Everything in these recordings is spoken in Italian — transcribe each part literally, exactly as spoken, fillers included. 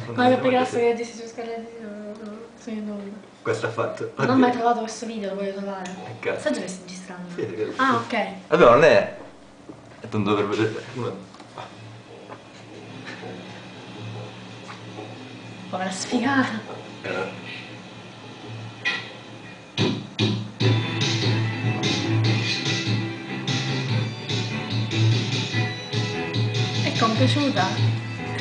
Ma che grasso che dici su Scarlett su YouTube. Questo ha fatto. Non ho mai trovato questo video, lo voglio trovare. Cazzo. Sai dove stai registrando? Sì, sì. Ah, ok. Vabbè, non è. È tanto per vedere. Povera sfigata. Eh. È compiaciuta?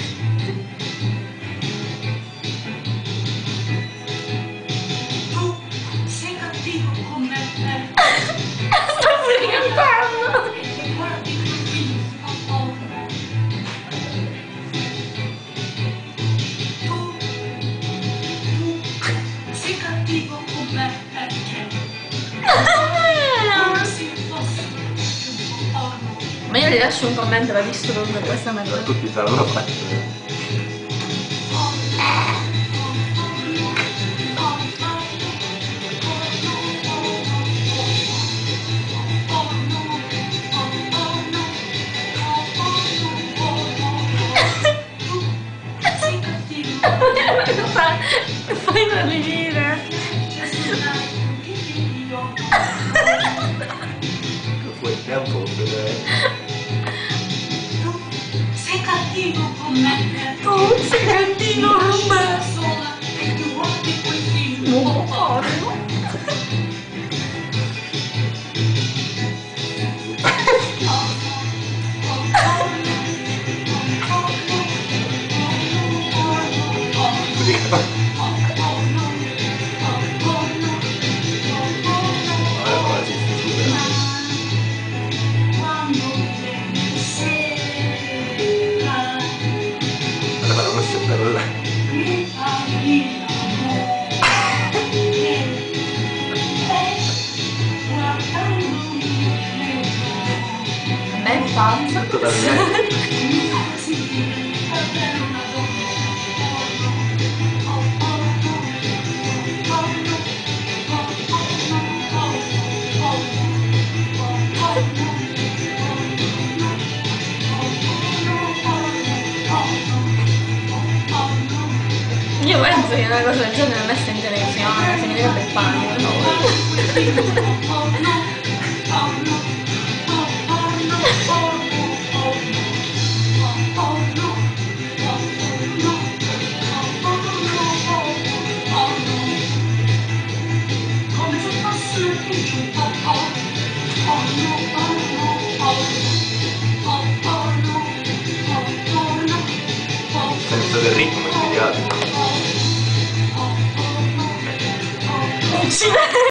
Ma io gli lascio un commento, l'ha visto per questa merda. Tutti saranno fatti. Fai da ridere. Fuori tempo tu sei cattivo con me, tu sei cattivo con me sola e tu guardi quei film non porno. È pazzo. Totalmente. Io penso che una cosa del genere messa in televisione, se mi direbbe il panico, no? Senso del ritmo immediato.